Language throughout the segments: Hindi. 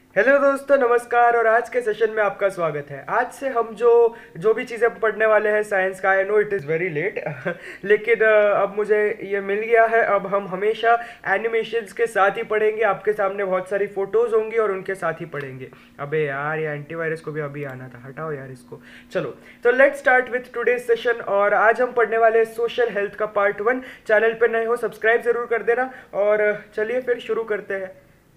हेलो दोस्तों, नमस्कार। और आज के सेशन में आपका स्वागत है। आज से हम जो जो भी चीज़ें पढ़ने वाले हैं साइंस का, I know it is very late लेकिन अब मुझे ये मिल गया है। अब हम हमेशा एनिमेशंस के साथ ही पढ़ेंगे। आपके सामने बहुत सारी फोटोज़ होंगी और उनके साथ ही पढ़ेंगे। अबे यार, ये एंटीवायरस को भी अभी आना था, हटाओ यार इसको। चलो, तो let's start with today's session. और आज हम पढ़ने वाले हैं सोशल हेल्थ का पार्ट 1। चैनल पर नए हो सब्सक्राइब ज़रूर कर देना। और चलिए फिर शुरू करते हैं।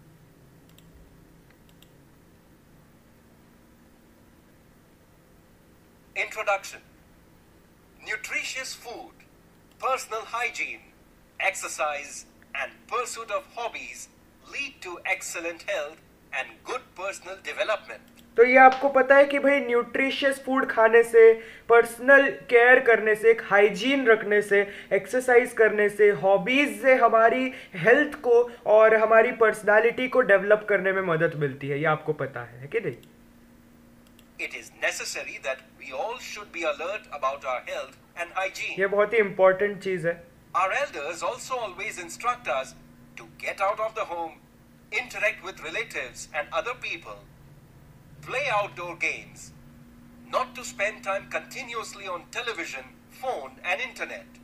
Introduction. Nutritious food, personal hygiene, exercise, and pursuit of hobbies lead to excellent health and good personal development. तो ये आपको पता है कि भाई न्यूट्रिशियस फूड खाने से, पर्सनल केयर करने से, एक हाइजीन रखने से, एक्सरसाइज करने से, हॉबीज से हमारी हेल्थ को और हमारी पर्सनालिटी को डेवलप करने में मदद मिलती है। ये आपको पता है कि नहीं? It is necessary that we all should be alert about our health and hygiene. ये बहुत ही इम्पोर्टेंट चीज है। Our elders also always instruct us to get out of the home, interact with relatives and other people, play outdoor games, not to spend time continuously on television, phone and internet.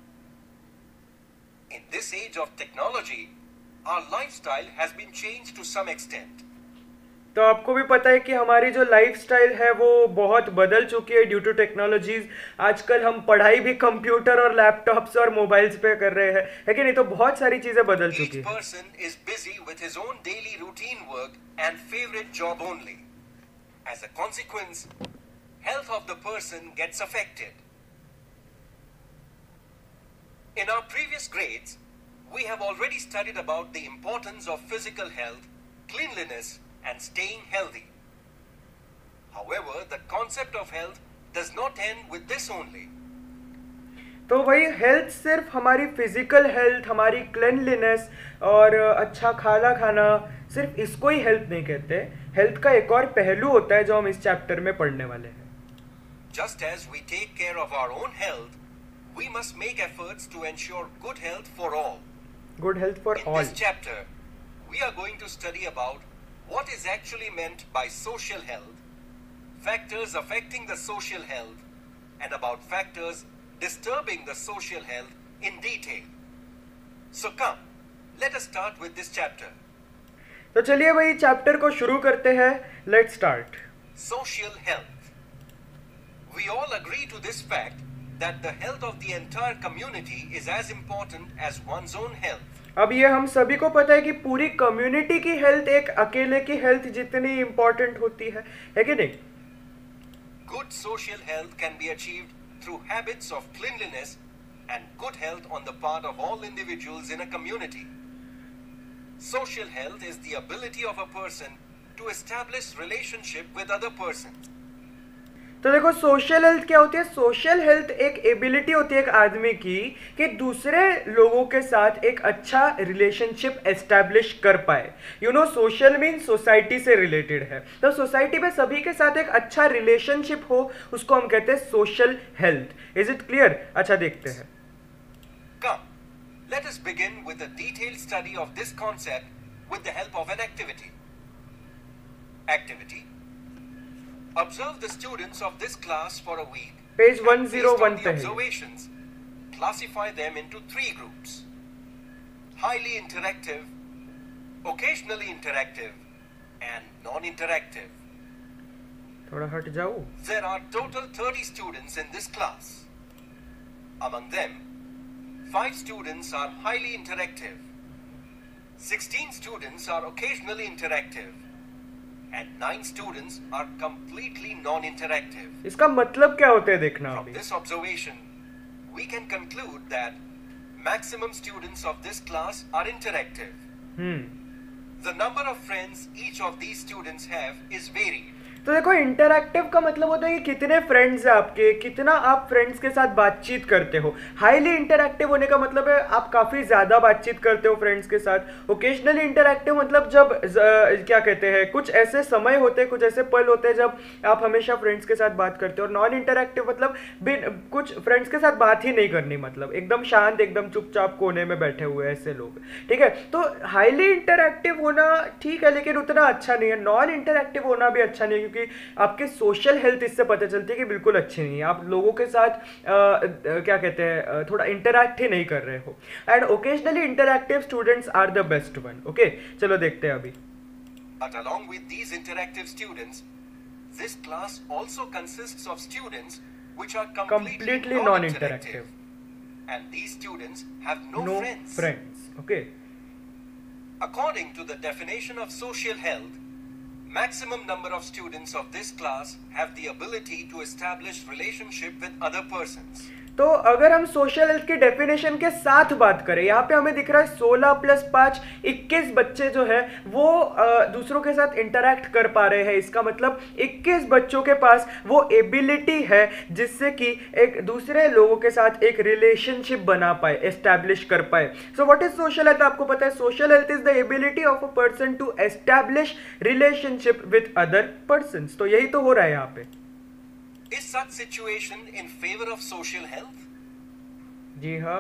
In this age of technology, our lifestyle has been changed to some extent. तो आपको भी पता है कि हमारी जो लाइफस्टाइल है वो बहुत बदल चुकी है ड्यू टू टेक्नोलॉजीज। आजकल हम पढ़ाई भी कंप्यूटर और लैपटॉप्स और मोबाइल्स पे कर रहे हैं, है कि नहीं? तो बहुत सारी चीजें बदल चुकी Each है। person is busy with his own daily routine work and favorite job only. As a consequence, health of the person gets affected. In our previous grades, we have already studied about the importance of physical health, cleanliness, and staying healthy. However, the concept of health does not end with this only. तो भाई हेल्थ सिर्फ हमारी फिजिकल हेल्थ, हमारी क्लेनलीनेस और अच्छा खाना खाना, सिर्फ इसको ही हेल्थ नहीं कहते। हेल्थ का एक और पहलू होता है जो हम इस चैप्टर में पढ़ने वाले हैं। Just as we take care of our own health, we must make efforts to ensure good health for all. Good health for In all. this chapter, we are going to study about what is actually meant by social health, factors affecting the social health, and about factors disturbing the social health in detail. So come, let us start with this chapter. तो चलिए भाई चैप्टर को शुरू करते हैं। Let's start. Social health. We all agree to this fact that the health of the entire community is as important as one's own health. अब ये हम सभी को पता है कि पूरी कम्युनिटी की हेल्थ एक अकेले की हेल्थ जितनी इम्पोर्टेंट होती है कि नहीं? Good social health can be achieved through habits of cleanliness and good health on the part of all individuals in a community. Social health is the ability of a person to establish relationship with other persons. तो देखो, सोशल हेल्थ क्या होती है? सोशल हेल्थ एक एबिलिटी होती है एक आदमी की कि दूसरे लोगों के साथ एक अच्छा रिलेशनशिप एस्टैब्लिश कर पाए। You know, social mean society से रिलेटेड है। तो सोसाइटी में सभी के साथ एक अच्छा रिलेशनशिप हो, उसको हम कहते हैं social health. Is it clear? अच्छा, देखते हैं। Come, let us begin with a detailed study of this concept with the help of an activity. Activity. Observe the students of this class for a week. Page and based on 101 the पे है। observations, classify them into 3 groups. Highly interactive, occasionally interactive, and non-interactive. थोड़ा हट जाओ। There are total 30 students in this class. Among them, 5 students are highly interactive, 16 students are occasionally interactive, and 9 students are completely non-interactive. इसका मतलब क्या होता है देखना From अभी। this observation, we can conclude that maximum students of this class are interactive. Hmm. The number of friends each of these students have is varied. तो देखो, इंटरैक्टिव का मतलब होता है कि कितने फ्रेंड्स हैं आपके, कितना आप फ्रेंड्स के साथ बातचीत करते हो। हाईली इंटरैक्टिव होने का मतलब है आप काफ़ी ज़्यादा बातचीत करते हो फ्रेंड्स के साथ। ओकेजनली इंटरैक्टिव मतलब जब क्या कहते हैं, कुछ ऐसे समय होते हैं, कुछ ऐसे पल होते हैं जब आप हमेशा फ्रेंड्स के साथ बात करते हो। और नॉन इंटरैक्टिव मतलब बिन कुछ फ्रेंड्स के साथ बात ही नहीं करनी, मतलब एकदम शांत, एकदम चुपचाप कोने में बैठे हुए ऐसे लोग, ठीक है। तो हाईली इंटरैक्टिव होना ठीक है, लेकिन उतना अच्छा नहीं है। नॉन इंटरैक्टिव होना भी अच्छा नहीं है, क्योंकि आपके सोशल हेल्थ इससे पता चलती है कि बिल्कुल अच्छी नहीं है। आप लोगों के साथ क्या कहते हैं, थोड़ा इंटरैक्ट ही नहीं कर रहे हो। And occasionally interactive students are the best one. Okay, चलो देखते हैं अभी। But along with these interactive students, this class also consists of students which are completely non-interactive. And these students have no friends. Okay. According to the definition of social health, maximum number of students of this class have the ability to establish relationship with other persons. तो अगर हम सोशल हेल्थ की डेफिनेशन के साथ बात करें, यहाँ पे हमें दिख रहा है 16 + 5 21 बच्चे जो है वो दूसरों के साथ इंटरैक्ट कर पा रहे हैं। इसका मतलब 21 बच्चों के पास वो एबिलिटी है जिससे कि एक दूसरे लोगों के साथ एक रिलेशनशिप बना पाए, एस्टैब्लिश कर पाए। So what is social health? आपको पता है, social health is the ability of a person to establish relationship with other person. तो यही तो हो रहा है यहाँ पे। Is such situation in favor of social health? जी हाँ।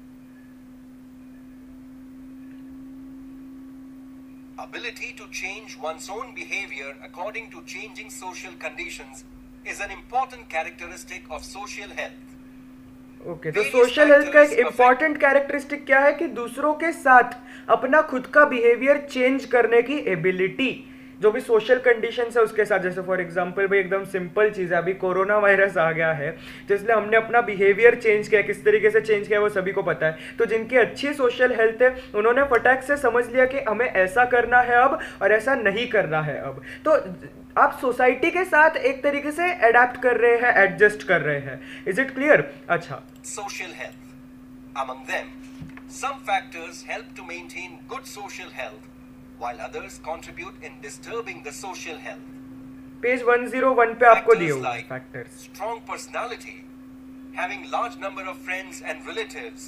Ability to change one's own behavior according to changing social conditions is an important characteristic of social health. ओके, तो सोशल हेल्थ का एक इम्पॉर्टेंट कैरेक्टरिस्टिक क्या है कि दूसरों के साथ अपना खुद का बिहेवियर चेंज करने की एबिलिटी, जो भी सोशल कंडीशंस है उसके साथ। जैसे फॉर एग्जांपल भाई, एकदम सिंपल चीज़ है, अभी कोरोना वायरस आ गया है, तो इसलिए हमने अपना बिहेवियर चेंज किया। किस तरीके से चेंज किया वो सभी को पता है। तो जिनकी अच्छी सोशल हेल्थ है उन्होंने फटाक से समझ लिया कि हमें ऐसा करना है अब और ऐसा नहीं करना है अब। तो आप सोसाइटी के साथ एक तरीके से अडेप्ट कर रहे हैं, एडजस्ट कर रहे हैं। Is it clear? अच्छा, social health, among them some factors help to maintain good social health while others contribute in disturbing the social health. Page 101 पे आपको दिए हुए factors. Strong personality, having large number of friends and relatives,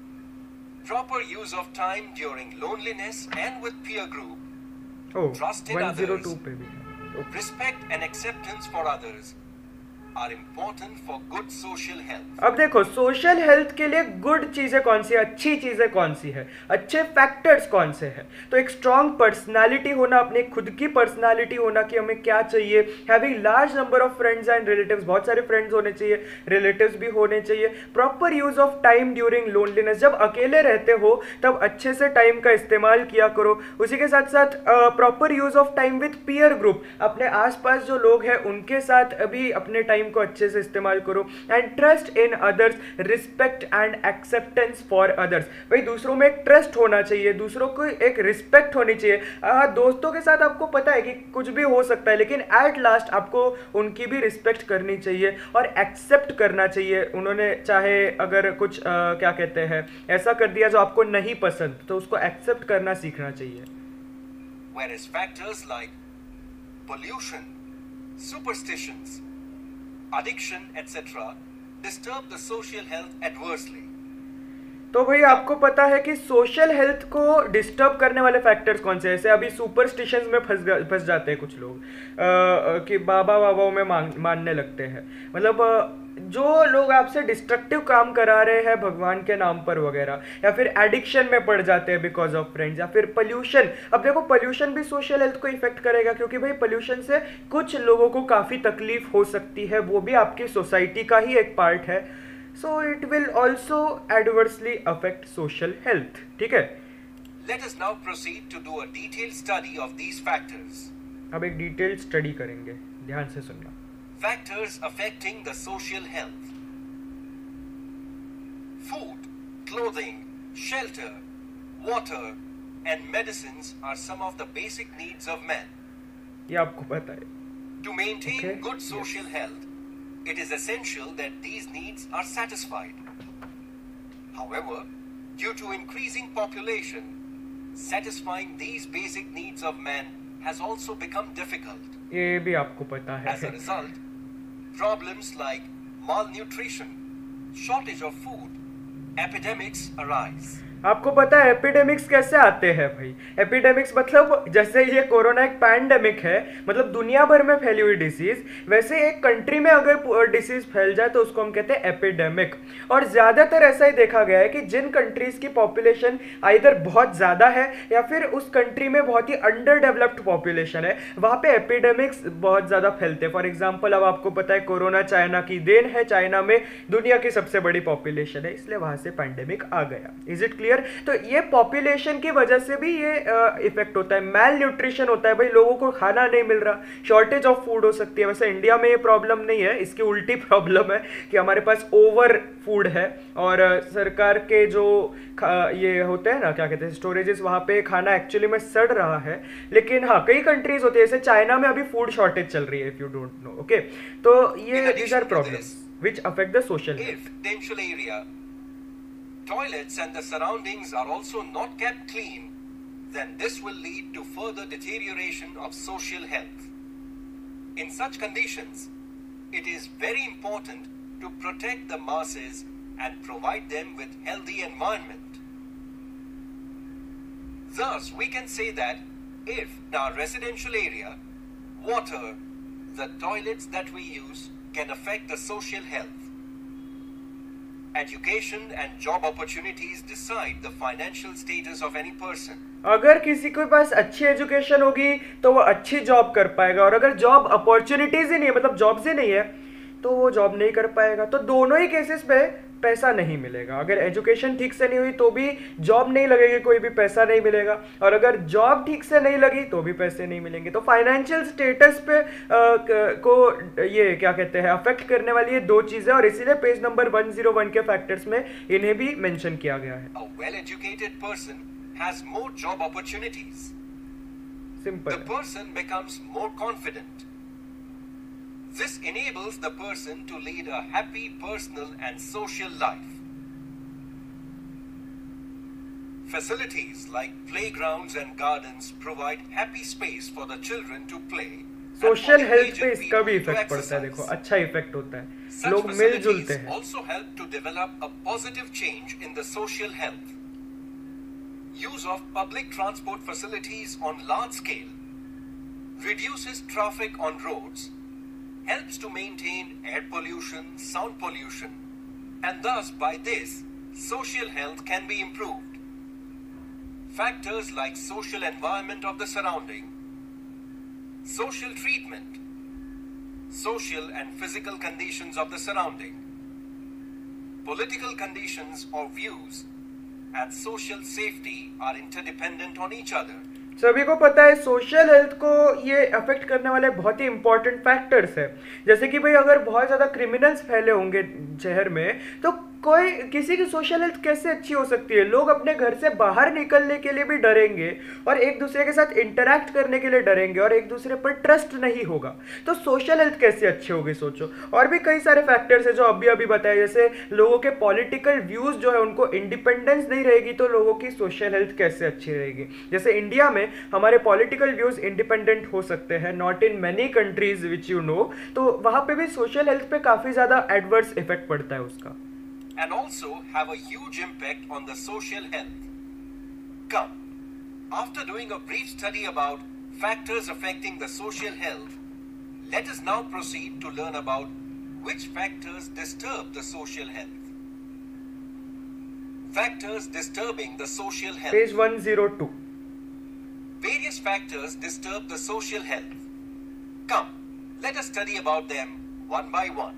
proper use of time during loneliness and with peer group, trust in others, पे भी respect and acceptance for others are important for good social health. अब देखो, सोशल हेल्थ के लिए गुड चीजें कौन सी है, अच्छी चीजें कौन सी है, अच्छे फैक्टर्स कौन से हैं? तो एक स्ट्रॉन्ग पर्सनालिटी होना, अपने खुद की पर्सनालिटी होना कि हमें क्या चाहिए। Having large number of friends and relatives, बहुत सारे फ्रेंड्स होने चाहिए, रिलेटिव्स भी होने चाहिए। Proper use of time during loneliness, जब अकेले रहते हो तब अच्छे से टाइम का इस्तेमाल किया करो। उसी के साथ साथ proper use of time with peer group, अपने आसपास जो लोग हैं उनके साथ अभी अपने टाइम को अच्छे से इस्तेमाल करो। And trust in others, respect and acceptance for others, भाई दूसरों में एक ट्रस्ट होना चाहिए, दूसरों को एक रिस्पेक्ट होनी चाहिए। दोस्तों के साथ आपको पता है कि कुछ भी हो सकता है, लेकिन एट लास्ट आपको उनकी भी रिस्पेक्ट करनी चाहिए और एक्सेप्ट करना चाहिए। उन्होंने चाहे अगर कुछ क्या कहते हैं ऐसा कर दिया जो आपको नहीं पसंद, तो उसको एक्सेप्ट करना सीखना चाहिए। Whereas factors like pollution, superstitions, addiction, etc. disturb the social health adversely. तो भाई आपको पता है कि सोशल हेल्थ को डिस्टर्ब करने वाले फैक्टर्स कौन से हैं? जैसे अभी सुपरस्टिशंस में फंस जाते हैं कुछ लोग कि बाबा बाबाओं में मानने लगते हैं। मतलब जो लोग आपसे डिस्ट्रक्टिव काम करा रहे हैं भगवान के नाम पर वगैरह, या फिर एडिक्शन में पड़ जाते हैं बिकॉज ऑफ फ्रेंड्स, या फिर पोल्यूशन। अब देखो, पोल्यूशन भी सोशल हेल्थ को इफेक्ट करेगा, क्योंकि भाई पोल्यूशन से कुछ लोगों को काफ़ी तकलीफ हो सकती है, वो भी आपकी सोसाइटी का ही एक पार्ट है। So it will also adversely affect social health. ठीक है? Let us now proceed to do a detailed study of these factors. अब एक डिटेल्ड स्टडी करेंगे, ध्यान से सुनना। Factors affecting the social health. Food, clothing, shelter, water, and medicines are some of the basic needs of man. ये आपको पता है। To maintain good social health, it is essential that these needs are satisfied. However, due to increasing population, satisfying these basic needs of man has also become difficult. ये भी आपको पता है। As a result, problems like malnutrition, shortage of food, epidemics arise. आपको पता है एपिडेमिक्स कैसे आते हैं भाई? एपिडेमिक्स मतलब जैसे ये कोरोना एक पैंडेमिक है, मतलब दुनिया भर में फैली हुई डिसीज, वैसे एक कंट्री में अगर डिसीज फैल जाए तो उसको हम कहते हैं एपिडेमिक। और ज्यादातर ऐसा ही देखा गया है कि जिन कंट्रीज की पॉपुलेशन आइदर बहुत ज्यादा है या फिर उस कंट्री में बहुत ही अंडर डेवलप्ड पॉपुलेशन है, वहां पे एपिडेमिक्स बहुत ज्यादा फैलते हैं। फॉर एग्जाम्पल, अब आपको पता है कोरोना चाइना की देन है, चाइना में दुनिया की सबसे बड़ी पॉपुलेशन है, इसलिए वहां से पैंडेमिक आ गया। Is it clear? तो ये पॉपुलेशन की वजह से भी ये इफेक्ट होता है। मैल न्यूट्रिशन होता है भाई, लोगों को खाना नहीं मिल रहा, शॉर्टेज ऑफ फूड हो सकती है। वैसे इंडिया में ये प्रॉब्लम नहीं है, इसकी उल्टी प्रॉब्लम है कि हमारे पास ओवर फूड है और सरकार के जो ये होते हैं ना, क्या कहते हैं, स्टोरेजेस, वहां पे खाना एक्चुअली में सड़ रहा है। लेकिन हाँ, कई कंट्रीज होती है, जैसे चाइना में अभी फूड शॉर्टेज चल रही है, if you don't know. Okay, तो ये these are problems which affect the social health. Toilets and the surroundings are also not kept clean, then this will lead to further deterioration of social health. In such conditions, it is very important to protect the masses and provide them with healthy environment. Thus, we can say that if in our residential area, water, the toilets that we use can affect the social health. Education and job opportunities decide the financial status of any person. अगर किसी के पास अच्छी एजुकेशन होगी तो वो अच्छी जॉब कर पाएगा, और अगर जॉब अपॉर्चुनिटीज ही नहीं है, मतलब जॉब्स ही नहीं है, तो वो जॉब नहीं कर पाएगा। तो दोनों ही केसेस पे पैसा नहीं मिलेगा। अगर एजुकेशन ठीक से नहीं हुई तो भी जॉब नहीं लगेगी, कोई भी पैसा नहीं मिलेगा, और अगर जॉब ठीक से नहीं लगी तो भी पैसे नहीं मिलेंगे। तो फाइनेंशियल स्टेटस पे को ये क्या कहते हैं, अफेक्ट करने वाली ये दो चीजें, और इसीलिए पेज नंबर 101 के फैक्टर्स में इन्हें भी मेंशन किया गया है। A well-educated person has more job opportunities. Simple. The person becomes more confident. This enables the person to lead a happy personal and social life. Facilities like playgrounds and gardens provide happy space for the children to play. Social health पे इसका भी इफेक्ट पड़ता है, देखो अच्छा इफेक्ट होता है, Such लोग मिलजुलते facilities हैं। also help to develop a positive change in the social health. Use of public transport facilities on large scale reduces traffic on roads, helps to maintain air pollution, sound pollution, and thus by this, social health can be improved. Factors like social environment of the surrounding, social treatment, social and physical conditions of the surrounding, political conditions or views, and social safety are interdependent on each other. सभी को पता है सोशल हेल्थ को ये अफेक्ट करने वाले बहुत ही इंपॉर्टेंट फैक्टर्स है। जैसे कि भाई अगर बहुत ज़्यादा क्रिमिनल्स फैले होंगे शहर में, तो कोई किसी की सोशल हेल्थ कैसे अच्छी हो सकती है? लोग अपने घर से बाहर निकलने के लिए भी डरेंगे और एक दूसरे के साथ इंटरैक्ट करने के लिए डरेंगे और एक दूसरे पर ट्रस्ट नहीं होगा, तो सोशल हेल्थ कैसे अच्छी होगी सोचो। और भी कई सारे फैक्टर्स है जो अभी अभी बताए, जैसे लोगों के पॉलिटिकल व्यूज जो है उनको इंडिपेंडेंस नहीं रहेगी तो लोगों की सोशल हेल्थ कैसे अच्छी रहेगी। जैसे इंडिया में हमारे पॉलिटिकल व्यूज इंडिपेंडेंट हो सकते हैं, not in many countries which you know, तो वहां पे भी सोशल हेल्थ पे काफी ज्यादा एडवर्स इफेक्ट पड़ता है उसका, and also have a huge impact on the social health. Come, after doing a brief study about factors affecting the social health, let us now proceed to learn about which factors disturb the social health. Factors disturbing the social health. Page 102. Various factors disturb the social health. Come, let us study about them one by one.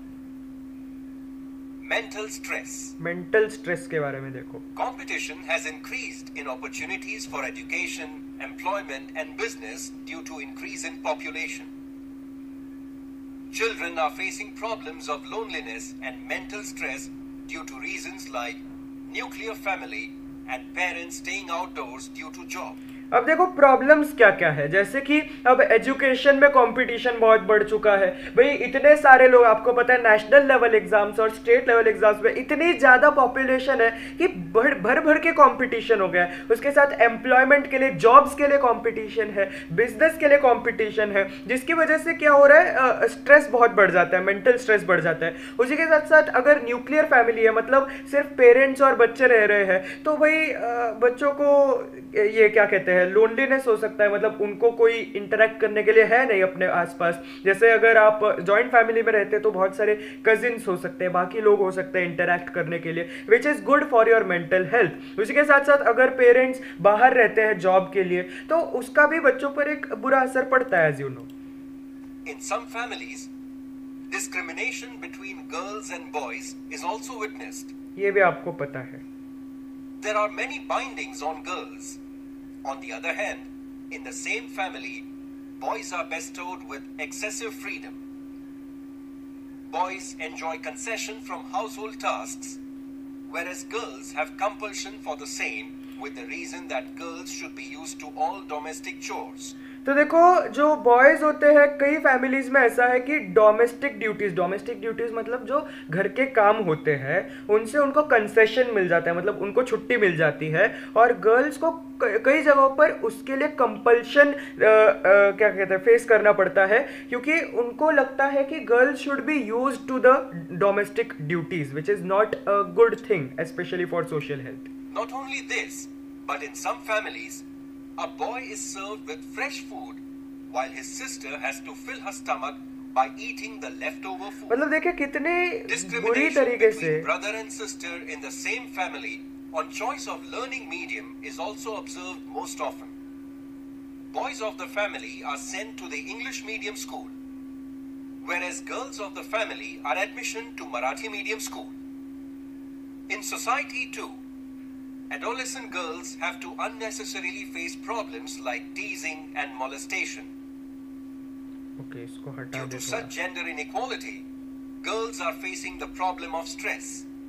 Mental stress. Mental stress के बारे में देखो। Competition has increased in opportunities for education, employment and business due to increase in population. Children are facing problems of loneliness and mental stress due to reasons like nuclear family and parents staying outdoors due to job. अब देखो प्रॉब्लम्स क्या क्या है, जैसे कि अब एजुकेशन में कंपटीशन बहुत बढ़ चुका है भाई। इतने सारे लोग, आपको पता है नेशनल लेवल एग्जाम्स और स्टेट लेवल एग्जाम्स में इतनी ज़्यादा पॉपुलेशन है कि भर भर भर के कंपटीशन हो गया है। उसके साथ एम्प्लॉयमेंट के लिए, जॉब्स के लिए कंपटीशन है, बिजनेस के लिए कंपटीशन है, जिसकी वजह से क्या हो रहा है, स्ट्रेस बहुत बढ़ जाता है, मेंटल स्ट्रेस बढ़ जाता है। उसी के साथ साथ अगर न्यूक्लियर फैमिली है, मतलब सिर्फ पेरेंट्स और बच्चे रह रहे हैं, तो भाई बच्चों को ये क्या कहते हैं, लोनलीनेस हो सकता है, मतलब उनको कोई इंटरेक्ट करने के लिए है नहीं अपने आसपास। जैसे अगर आप जॉइंट फैमिली में रहते हैं तो बहुत सारे कजिन्स हो सकते हैं, बाकी लोग हो सकते हैं इंटरेक्ट करने के लिए, which is good for your mental health. उसी के साथ साथ अगर पेरेंट्स बाहर रहते हैं जॉब के लिए, तो उसका भी बच्चों पर एक बुरा असर पड़ता है, as you know. In some families, discrimination between girls and boys is also witnessed. ये भी आपको पता है। There are many bindings on girls. On the other hand, in the same family, boys are bestowed with excessive freedom. Boys enjoy concession from household tasks, whereas girls have compulsion for the same, with the reason that girls should be used to all domestic chores. तो देखो जो बॉयज होते हैं, कई फैमिलीज में ऐसा है कि डोमेस्टिक ड्यूटीज मतलब जो घर के काम होते हैं उनसे उनको कंसेशन मिल जाता है, मतलब उनको छुट्टी मिल जाती है। और गर्ल्स को कई जगहों पर उसके लिए कंपल्शन क्या कहते हैं, फेस करना पड़ता है, क्योंकि उनको लगता है कि girls should be used to the domestic duties, which is not a good thing, specially for social health. Not only this, but in some families, a boy is served with fresh food while his sister has to fill her stomach by eating the leftover food. मतलब देखिए कितने बुरी Discrimination तरीके से। between brother and sister in the same family on choice of learning medium is also observed most often. Boys of the family are sent to the English medium school, whereas girls of the family are admission to Marathi medium school. In society too, adolescent girls have to unnecessarily face problems like teasing and molestation. Okay, इसको हटा Due दे to थोड़ा। such gender inequality, girls are facing the problem of stress.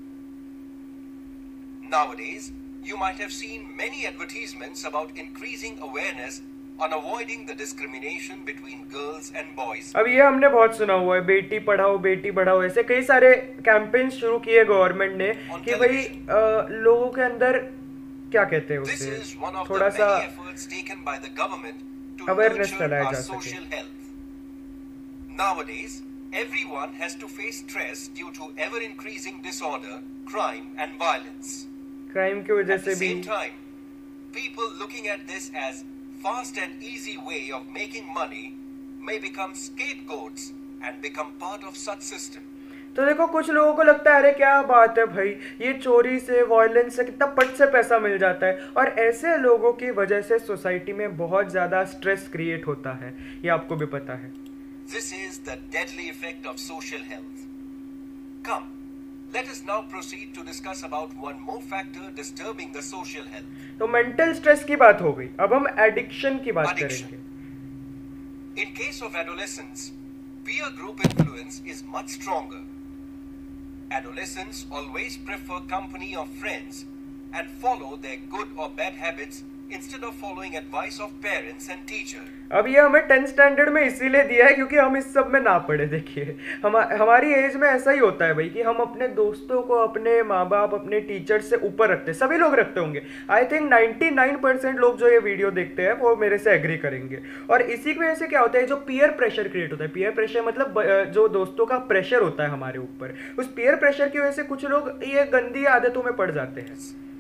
Nowadays, you might have seen many advertisements about increasing awareness on avoiding the discrimination between girls and boys. अब ये हमने बहुत सुना हुआ है, बेटी पढ़ाओ बेटी बढ़ाओ, ऐसे कई सारे कैंपेन शुरू किए गवर्नमेंट ने कि भाई लोगों के अंदर क्या कहते हैं This उसे, is one of the थोड़ा सा many efforts taken by the government to awareness nurture फैलाया our जा सके। social health. Nowadays, everyone has to face stress due to ever-increasing disorder, crime, and violence. Crime की वजह At से the भी। same time, people looking at this as fast and easy way of making money may become scapegoats and become part of such system. तो देखो कुछ लोगों को लगता है अरे क्या बात है भाई, ये चोरी से, वायलेंस से कितना पट से पैसा मिल जाता है, और ऐसे लोगों की वजह से सोसाइटी में बहुत ज़्यादा स्ट्रेस क्रिएट होता है, ये आपको भी पता है। This is the deadly effect of social health. Come, let us now proceed to discuss about one more factor disturbing the social health. तो मेंटल स्ट्रेस की बात हो गई, अब हम एडिक्शन की बात Addiction. करेंगे। In case of adolescence, peer group influence is much stronger. Adolescents always prefer company of friends and follow their good or bad habits instead of following advice of parents and teachers. अब ये हमें 10th स्टैंडर्ड में इसीलिए दिया है क्योंकि हम इस सब में ना पढ़े। देखिए हमारी एज में ऐसा ही होता है भाई कि हम अपने दोस्तों को, अपने माँ बाप, अपने टीचर से ऊपर रखते हैं। सभी लोग रखते होंगे, आई थिंक 99% लोग जो ये वीडियो देखते हैं वो मेरे से एग्री करेंगे। और इसी की वजह से क्या होता है, जो पीयर प्रेशर क्रिएट होता है, पीयर प्रेशर मतलब जो दोस्तों का प्रेशर होता है हमारे ऊपर, उस पीयर प्रेशर की वजह से कुछ लोग ये गंदी आदतों में पड़ जाते हैं।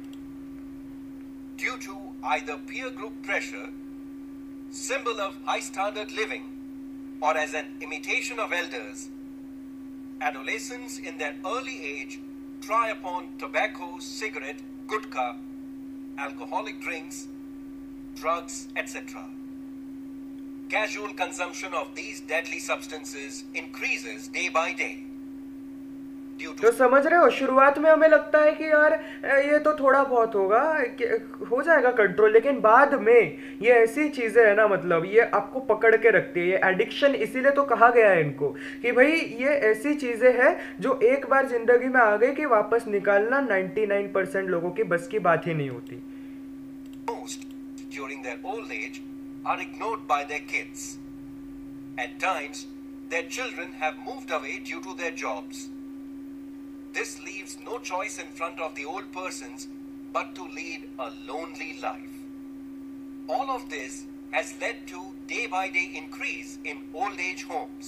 Due to either peer group pressure, symbol of high standard living, or as an imitation of elders, adolescents in their early age try upon tobacco, cigarette, gutka, alcoholic drinks, drugs, etc. Casual consumption of these deadly substances increases day by day. तो समझ रहे हो, शुरुआत में हमें लगता है कि यार ये तो थोड़ा बहुत होगा, हो जाएगा कंट्रोल, लेकिन बाद में ये ऐसी चीज़ें है ना, मतलब ये आपको पकड़ के रखती है। ये एडिक्शन इसीलिए तो कहा गया है इनको कि भाई ये ऐसी चीज़ें हैं जो एक बार जिंदगी में आ गई कि वापस निकालना 99% लोगों की बस की बात ही नहीं होती। Most during their old age are ignored by their kids. At times, their children have moved away due to their jobs. This leaves no choice in front of the old persons but to lead a lonely life. All of this has led to day-by-day increase in old age homes.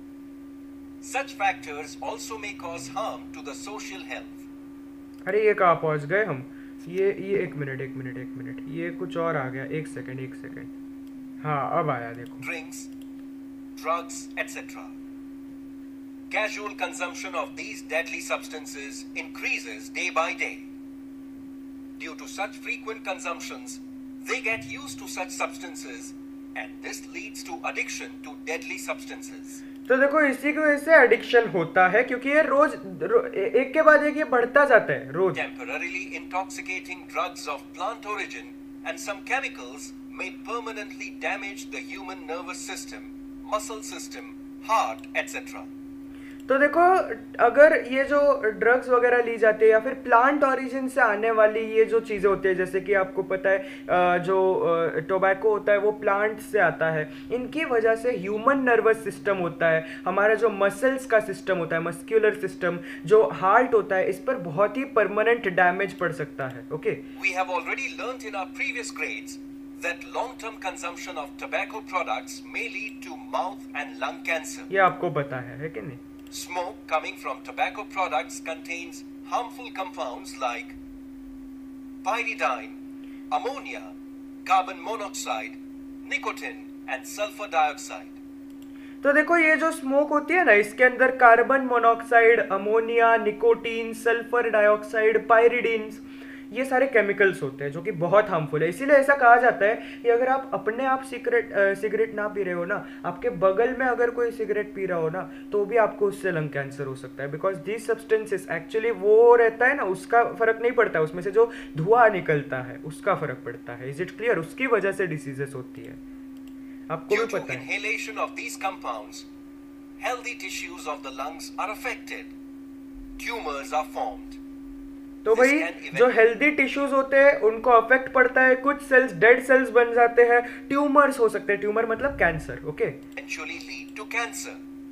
Such factors also may cause harm to the social health. अरे ये कहाँ पहुँच गए हम? ये एक मिनट, ये कुछ और आ गया। एक सेकंड। हाँ, अब आया, देखो। Drinks, drugs, etc. Casual consumption of these deadly substances increases day by day. Due to such frequent consumptions, they get used to such substances and this leads to addiction to deadly substances. तो देखो, इसी की वजह से एडिक्शन होता है, क्योंकि ये रोज एक के बाद एक ये बढ़ता जाता है रोज। Temporarily intoxicating drugs of plant origin and some chemicals may permanently damage the human nervous system, muscle system, heart, etc. तो देखो, अगर ये जो ड्रग्स वगैरह ली जाती है या फिर प्लांट ओरिजिन से आने वाली ये जो चीज़ें होती है, जैसे कि आपको पता है जो टोबैको होता है वो प्लांट से आता है, इनकी वजह से ह्यूमन नर्वस सिस्टम होता है, हमारा जो मसल्स का सिस्टम होता है, मस्क्यूलर सिस्टम, जो हार्ट होता है, इस पर बहुत ही परमानेंट डैमेज पड़ सकता है। Okay, We have already learnt in our previous grades that long-term consumption of tobacco products may lead to mouth and lung cancer. ये आपको पता है कि नहीं? Smoke coming from tobacco products contains harmful compounds like pyridine, ammonia, carbon monoxide, nicotine and sulfur dioxide. तो देखो, ये जो स्मोक होती है ना, इसके अंदर carbon monoxide, ammonia, nicotine, sulphur dioxide, pyridines, ये सारे केमिकल्स होते हैं जो कि बहुत हार्मफुल है। इसीलिए ऐसा कहा जाता है कि अगर आप अपने आप सिगरेट ना पी रहे हो ना, आपके बगल में अगर कोई सिगरेट पी रहा हो ना, तो भी आपको उससे लंग कैंसर हो सकता है, बिकॉज दीज सब्सटेंसेस एक्चुअली वो रहता है ना, उसका फर्क नहीं पड़ता है, उसमें से जो धुआं निकलता है उसका फर्क पड़ता है। Is it clear? उसकी वजह से डिसीजेस होती है, आपको भी पता है। Inhalation of these compounds, healthy tissues of the lungs are affected. Tumors are formed. तो भाई, जो हेल्दी टिश्यूज होते हैं उनको अफेक्ट पड़ता है, कुछ सेल्स डेड सेल्स बन जाते हैं, ट्यूमर्स हो सकते हैं। ट्यूमर मतलब cancer. Okay, eventually lead to cancer.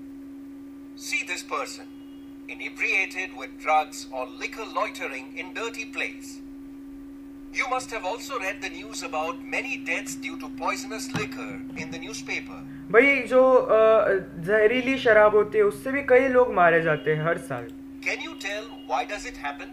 See this person inebriated with drugs or liquor loitering in dirty place. You must have also read the news about many deaths due to poisonous liquor in the newspaper. भाई, जो जहरीली शराब होती है उससे भी कई लोग मारे जाते हैं हर साल। Can you tell why does it happen?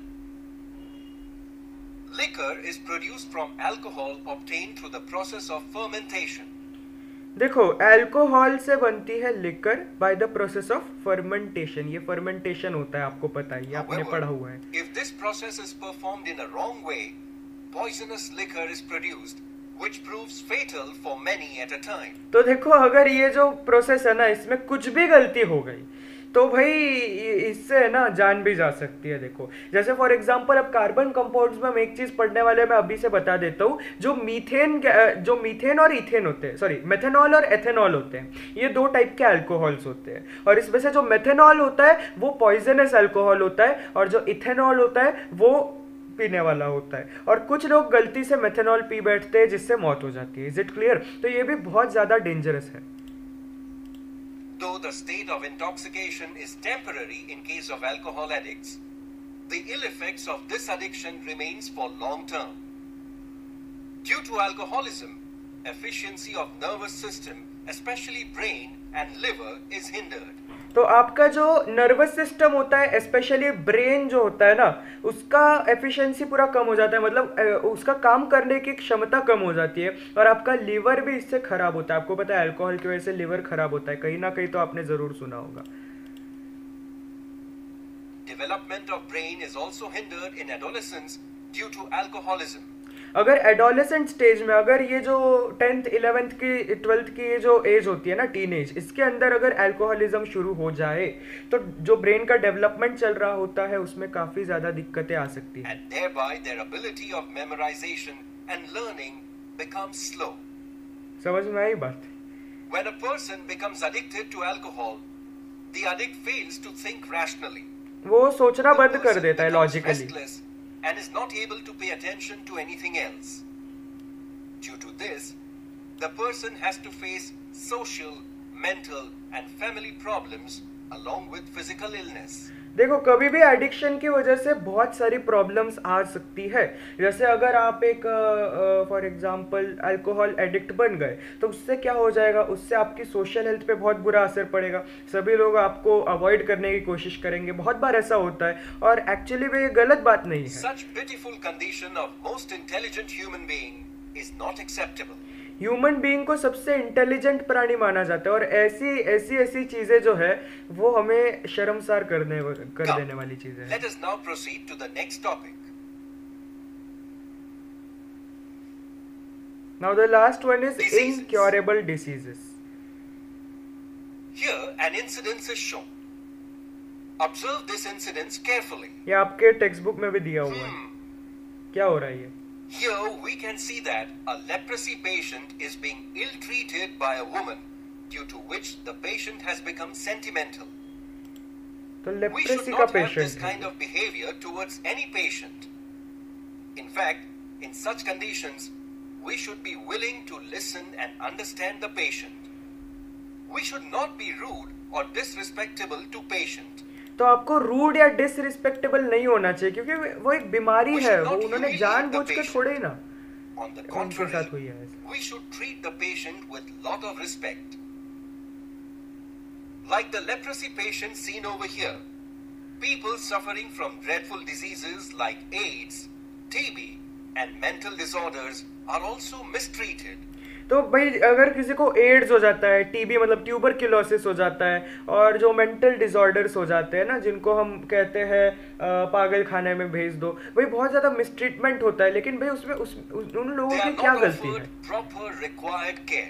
Liquor is produced from alcohol obtained through the process of fermentation. देखो, अल्कोहल से बनती है liquor by the process of fermentation. ये फर्मेंटेशन होता है, आपको पता है, ये आपने पढ़ा हुआ है। If this process is performed in a wrong way, poisonous liquor is produced, which proves fatal for many at a time. तो देखो, अगर ये जो प्रोसेस है ना, इसमें कुछ भी गलती हो गई तो भाई इससे ना जान भी जा सकती है। देखो, जैसे फॉर एग्जांपल अब कार्बन कंपाउंड्स में हम एक चीज पढ़ने वाले, मैं अभी से बता देता हूँ। जो मीथेन और इथेन होते हैं, सॉरी, मेथेनॉल और एथेनॉल होते हैं, ये दो टाइप के अल्कोहल्स होते हैं। और इसमें से जो मेथेनॉल होता है वो पॉइजनस अल्कोहल होता है, और जो इथेनॉल होता है वो पीने वाला होता है। और कुछ लोग गलती से मेथेनॉल पी बैठते हैं जिससे मौत हो जाती है। Is it clear? तो ये भी बहुत ज्यादा डेंजरस है। Though the state of intoxication is temporary in case of alcohol addicts, the ill effects of this addiction remains for long term. Due to alcoholism, efficiency of nervous system, especially brain and liver, is hindered. तो आपका जो नर्वस सिस्टम होता है, स्पेशली ब्रेन जो होता है ना, उसका एफिशिएंसी पूरा कम हो जाता है, मतलब उसका काम करने की क्षमता कम हो जाती है, और आपका लीवर भी इससे खराब होता है। आपको पता है अल्कोहल की वजह से लीवर खराब होता है, कहीं ना कहीं तो आपने जरूर सुना होगा। Development of brain is also hindered in adolescence due to alcoholism. अगर एडोलेसेंट स्टेज में, अगर ये जो 10th 11th की 12th की ये जो एज होती है ना, टीन एज, इसके अंदर अगर अल्कोहलिज्म शुरू हो जाए तो जो ब्रेन का डेवलपमेंट चल रहा होता है उसमें काफी ज्यादा दिक्कतें आ सकती हैं। And thereby their ability of memorization and learning becomes slow. समझ में आई बात? When a person becomes addicted to alcohol, the addict fails to think rationally. वो सोचना बंद कर person देता है becomes logically. restless and is not able to pay attention to anything else. Due to this, the person has to face social, mental, and family problems along with physical illness. देखो, कभी भी एडिक्शन की वजह से बहुत सारी प्रॉब्लम्स आ सकती है। जैसे अगर आप एक फॉर एग्जांपल अल्कोहल एडिक्ट बन गए, तो उससे क्या हो जाएगा, उससे आपकी सोशल हेल्थ पे बहुत बुरा असर पड़ेगा। सभी लोग आपको अवॉइड करने की कोशिश करेंगे, बहुत बार ऐसा होता है, और एक्चुअली में ये गलत बात नहीं है। Such pitiful condition of most intelligent human being is not acceptable. Human being को सबसे इंटेलिजेंट प्राणी माना जाता है, और ऐसी ऐसी ऐसी चीजें जो है वो हमें शर्मसार कर देने वाली चीजें हैं। Let us now proceed to the next topic. Now the last one is Diseases. incurable diseases. Here an incident is shown. Observe this incident carefully. ये आपके टेक्स्ट बुक में भी दिया हुआ है। क्या हो रहा है ये? Here we can see that a leprosy patient is being ill-treated by a woman, due to which the patient has become sentimental. तो We should लेप्रेसी का not have this patient kind of behavior towards any patient. In fact, in such conditions, we should be willing to listen and understand the patient. We should not be rude or disrespectful to patient. तो आपको रूड या डिसरिस्पेक्टेबल नहीं होना चाहिए, क्योंकि वो एक बीमारी है, वो उन्होंने जानबूझ के छोड़े ही ना। On the उनके साथ हुई contrary, है ऐसा। we should treat the patient with lot of respect. Like the leprosy patient seen over here, people suffering from dreadful diseases like AIDS, TB, and mental disorders are also mistreated. तो भाई, अगर किसी को एड्स हो जाता है, टीबी मतलब ट्यूबरक्यूलोसिस हो जाता है, और जो मेंटल डिसऑर्डर्स हो जाते हैं ना, जिनको हम कहते हैं पागल खाने में भेज दो, भाई बहुत ज़्यादा मिसट्रीटमेंट होता है। लेकिन भाई उसमें उन लोगों They की are क्या not गलती है? offered proper required care.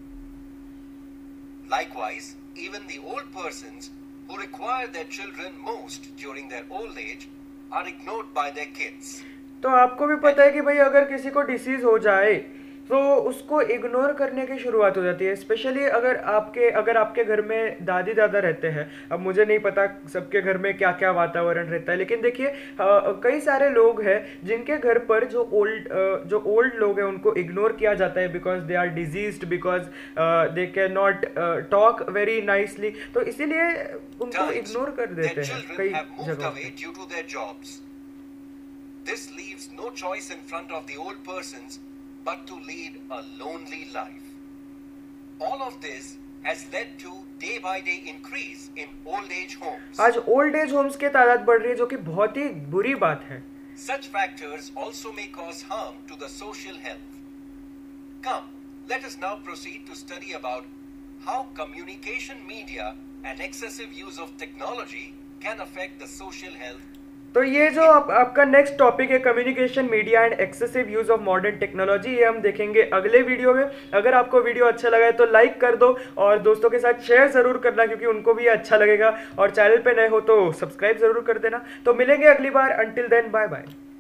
Likewise, even the old persons who require their children most during their old age are ignored by their kids. तो आपको भी पता है कि भाई अगर किसी को डिसीज हो जाए तो उसको इग्नोर करने की शुरुआत हो जाती है। स्पेशली अगर आपके घर में दादी दादा रहते हैं। अब मुझे नहीं पता सबके घर में क्या क्या वातावरण रहता है, लेकिन देखिए कई सारे लोग हैं जिनके घर पर जो ओल्ड लोग हैं उनको इग्नोर किया जाता है, because they are diseased, because they can not talk very nicely. तो इसीलिए उनको Times, इग्नोर कर their देते हैं children कई have moved जगहों away पे। due to their jobs. This leaves no choice in front of the old persons but to lead a lonely life. All of this has led to day by day increase in old age homes. आज ओल्ड एज होम्स की तादाद बढ़ रही है, जो कि बहुत ही बुरी बात है। Such factors also may cause harm to the social health. Come, let us now proceed to study about how communication media and excessive use of technology can affect the social health. तो ये जो आपका नेक्स्ट टॉपिक है, communication media and excessive use of modern technology, ये हम देखेंगे अगले वीडियो में। अगर आपको वीडियो अच्छा लगा है तो लाइक कर दो, और दोस्तों के साथ शेयर जरूर करना, क्योंकि उनको भी अच्छा लगेगा। और चैनल पे नए हो तो सब्सक्राइब जरूर कर देना। तो मिलेंगे अगली बार। Until then, bye bye.